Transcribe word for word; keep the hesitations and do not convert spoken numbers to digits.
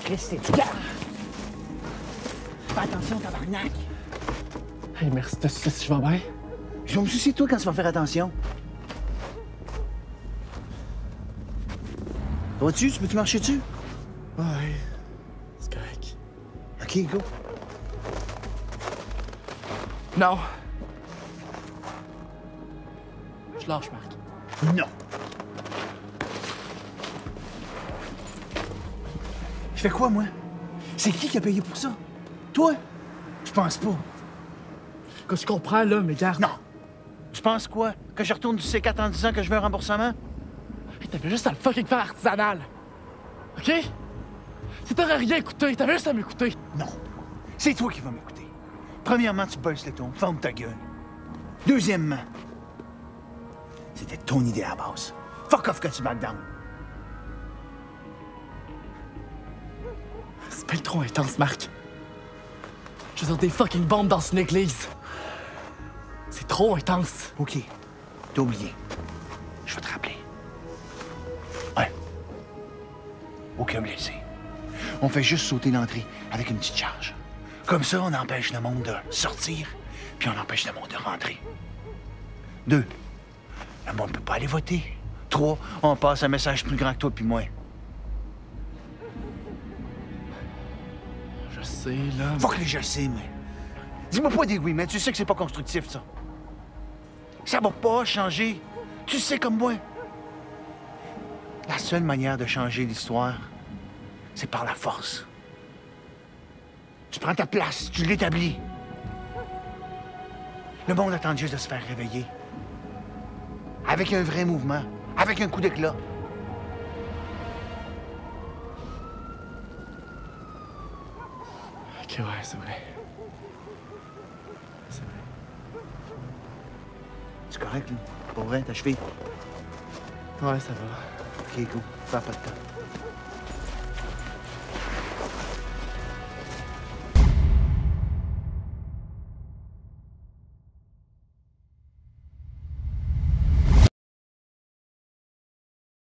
Christ, t'es-tu calme? Fais attention, tabarnak! Hey, merci, tu sais si je vais bien? Je vais me soucier de toi quand tu vas faire attention. Ça va-tu? Tu peux-tu marcher dessus? Ouais, c'est correct. OK, go. Non. Je lâche, Marc. Non. Je fais quoi, moi? C'est qui qui a payé pour ça? Toi? Je pense pas. Que je comprends, là, mais garde. Non. Tu penses quoi? Que je retourne du C quatre en disant que je veux un remboursement? Hey, t'avais juste à le fucking faire artisanal. OK? Si t'aurais rien écouté, t'avais juste à m'écouter. Non. C'est toi qui vas m'écouter. Premièrement, tu bosses les tons, ferme ta gueule. Deuxièmement, c'était ton idée à la base. Fuck off quand tu back down. C'est pas trop intense, Marc. Je veux dire des fucking bombes dans une église. C'est trop intense. OK. T'as oublié. Je vais te rappeler. Ouais. Aucun blessé. On fait juste sauter l'entrée avec une petite charge. Comme ça, on empêche le monde de sortir, puis on empêche le monde de rentrer. Deux, le monde ne peut pas aller voter. Trois, on passe un message plus grand que toi puis moi. Je sais, là. Faut que je sais, mais... Dis-moi pas des oui, mais tu sais que c'est pas constructif, ça. Ça va pas changer. Tu sais comme moi. La seule manière de changer l'histoire, c'est par la force. Tu prends ta place, tu l'établis. Le monde attend juste de se faire réveiller. Avec un vrai mouvement, avec un coup d'éclat. OK, ouais, c'est vrai. C'est vrai. C'est correct, là? Pour vrai, ta cheville? Ouais, ça va. OK, go. Fais pas de temps.